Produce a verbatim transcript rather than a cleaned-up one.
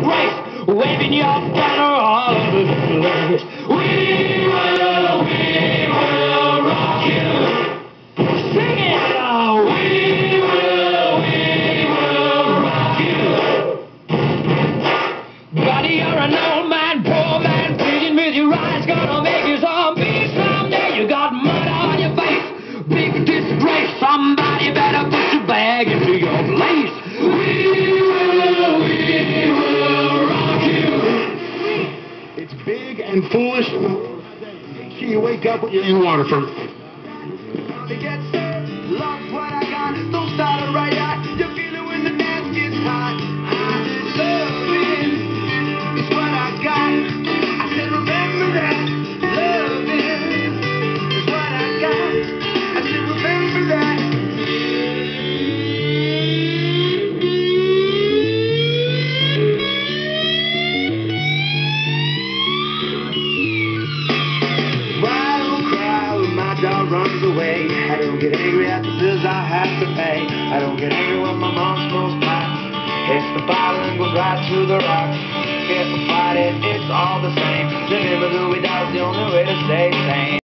disgrace, waving your banner all over the place. We will, we will rock you. Sing it now. We will, we will rock you. Buddy, you're an old man, poor man, pleading with your eyes, gonna make you zombie someday. You got mud on your face, big disgrace. Somebody better put your bag into your place. We will, we will rock you. It's big and foolish. Make sure you wake up with your in water first. Love what I got, don't start a riot. You feel it when the dance gets hot. Loving is what I got. I said remember that. Loving is what I got. I said remember that. Why don't cry when my dog runs away? I don't get angry at the bills I have to pay. I don't get angry when my mom smokes pot. Hits the bottle and goes right to the rocks. If I fight it, it's all the same. Remember who we die's the only way to stay sane.